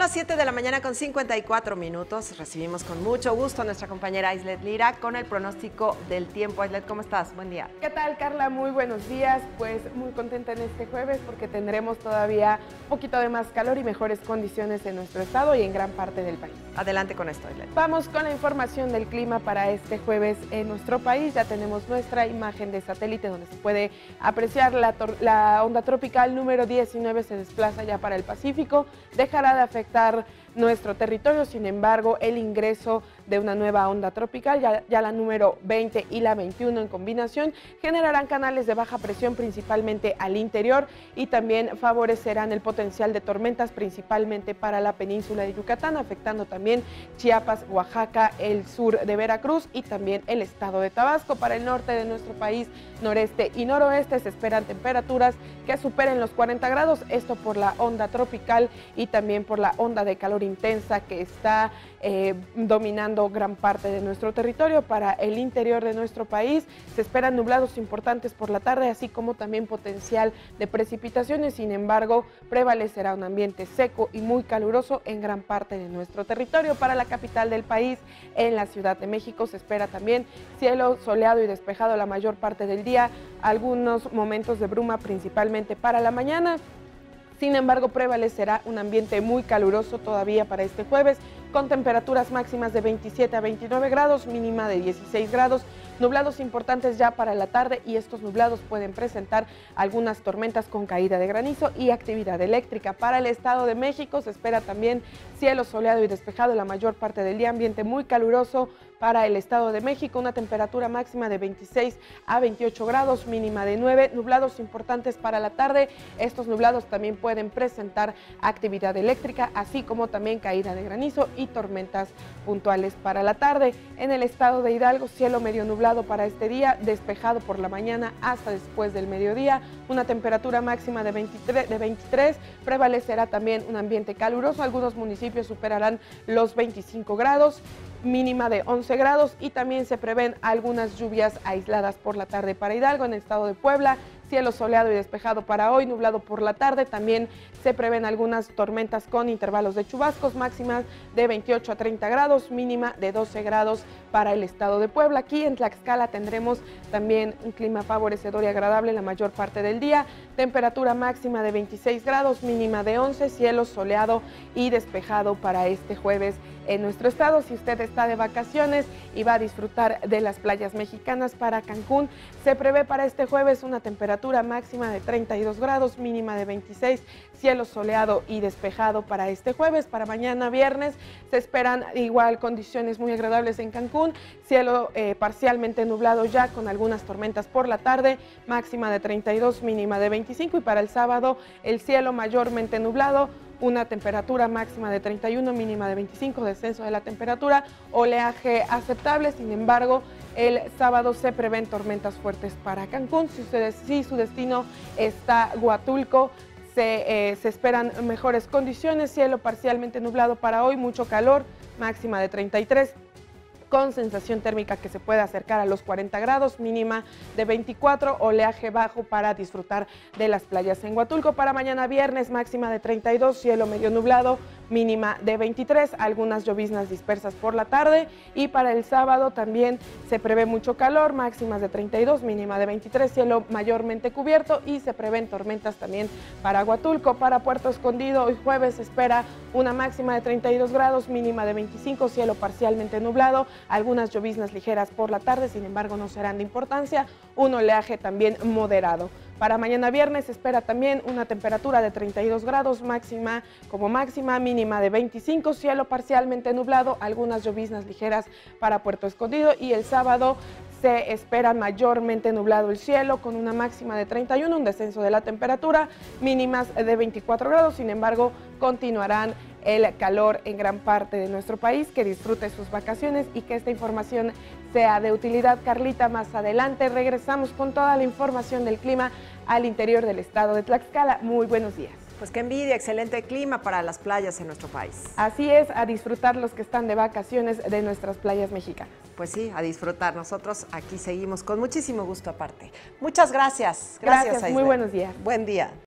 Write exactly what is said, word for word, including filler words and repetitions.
las siete de la mañana con cincuenta y cuatro minutos. Recibimos con mucho gusto a nuestra compañera Aislet Lira con el pronóstico del tiempo. Aislet, ¿cómo estás? Buen día. ¿Qué tal, Carla? Muy buenos días. Pues muy contenta en este jueves porque tendremos todavía un poquito de más calor y mejores condiciones en nuestro estado y en gran parte del país. Adelante con esto, Aislet. Vamos con la información del clima para este jueves en nuestro país. Ya tenemos nuestra imagen de satélite donde se puede apreciar la, la onda tropical número diecinueve se desplaza ya para el Pacífico. Dejará de afectar nuestro territorio, sin embargo, el ingreso de una nueva onda tropical, ya, ya la número veinte y la veintiuno en combinación, generarán canales de baja presión principalmente al interior y también favorecerán el potencial de tormentas principalmente para la península de Yucatán, afectando también Chiapas, Oaxaca, el sur de Veracruz y también el estado de Tabasco. Para el norte de nuestro país, noreste y noroeste, se esperan temperaturas que superen los cuarenta grados, esto por la onda tropical y también por la onda de calor intensa que está eh, dominando gran parte de nuestro territorio. Para el interior de nuestro país se esperan nublados importantes por la tarde, así como también potencial de precipitaciones. Sin embargo, prevalecerá un ambiente seco y muy caluroso en gran parte de nuestro territorio. Para la capital del país, en la Ciudad de México, se espera también cielo soleado y despejado la mayor parte del día, algunos momentos de bruma principalmente para la mañana. Sin embargo, prevalecerá un ambiente muy caluroso todavía para este jueves, con temperaturas máximas de veintisiete a veintinueve grados, mínima de dieciséis grados, nublados importantes ya para la tarde y estos nublados pueden presentar algunas tormentas con caída de granizo y actividad eléctrica. Para el Estado de México se espera también cielo soleado y despejado la mayor parte del día, ambiente muy caluroso para el Estado de México, una temperatura máxima de veintiséis a veintiocho grados, mínima de nueve, nublados importantes para la tarde. Estos nublados también pueden presentar actividad eléctrica, así como también caída de granizo y tormentas puntuales para la tarde. En el estado de Hidalgo, cielo medio nublado para este día, despejado por la mañana hasta después del mediodía, una temperatura máxima de veintitrés, de veintitrés, prevalecerá también un ambiente caluroso, algunos municipios superarán los veinticinco grados, mínima de once grados y también se prevén algunas lluvias aisladas por la tarde para Hidalgo. En el estado de Puebla, cielo soleado y despejado para hoy, nublado por la tarde, también se prevén algunas tormentas con intervalos de chubascos, máximas de veintiocho a treinta grados, mínima de doce grados para el estado de Puebla. Aquí en Tlaxcala tendremos también un clima favorecedor y agradable la mayor parte del día, temperatura máxima de veintiséis grados, mínima de once, cielo soleado y despejado para este jueves en nuestro estado. Si usted está de vacaciones y va a disfrutar de las playas mexicanas, para Cancún se prevé para este jueves una temperatura máxima de treinta y dos grados, mínima de veintiséis, cielo soleado y despejado para este jueves. Para mañana viernes se esperan igual condiciones muy agradables en Cancún, cielo eh, parcialmente nublado ya con algunas tormentas por la tarde, máxima de treinta y dos, mínima de veinticinco, y para el sábado el cielo mayormente nublado, una temperatura máxima de treinta y uno, mínima de veinticinco, descenso de la temperatura, oleaje aceptable. Sin embargo, el sábado se prevén tormentas fuertes para Cancún. Si, ustedes, si su destino está Huatulco, se, eh, se esperan mejores condiciones, cielo parcialmente nublado para hoy, mucho calor, máxima de treinta y tres, con sensación térmica que se puede acercar a los cuarenta grados, mínima de veinticuatro, oleaje bajo para disfrutar de las playas en Huatulco. Para mañana viernes, máxima de treinta y dos, cielo medio nublado, mínima de veintitrés, algunas lloviznas dispersas por la tarde. Y para el sábado también se prevé mucho calor, máximas de treinta y dos, mínima de veintitrés, cielo mayormente cubierto y se prevén tormentas también para Huatulco. Para Puerto Escondido, hoy jueves se espera una máxima de treinta y dos grados, mínima de veinticinco, cielo parcialmente nublado, algunas lloviznas ligeras por la tarde, sin embargo no serán de importancia, un oleaje también moderado. Para mañana viernes se espera también una temperatura de treinta y dos grados, máxima como máxima, mínima de veinticinco, cielo parcialmente nublado, algunas lloviznas ligeras para Puerto Escondido, y el sábado se espera mayormente nublado el cielo con una máxima de treinta y uno, un descenso de la temperatura, mínimas de veinticuatro grados, sin embargo continuarán el calor en gran parte de nuestro país. Que disfrute sus vacaciones y que esta información sea de utilidad. Carlita, más adelante regresamos con toda la información del clima al interior del estado de Tlaxcala. Muy buenos días. Pues qué envidia, excelente clima para las playas en nuestro país. Así es, a disfrutar los que están de vacaciones de nuestras playas mexicanas. Pues sí, a disfrutar. Nosotros aquí seguimos con muchísimo gusto aparte. Muchas gracias. Gracias, gracias, muy buenos días. Buen día.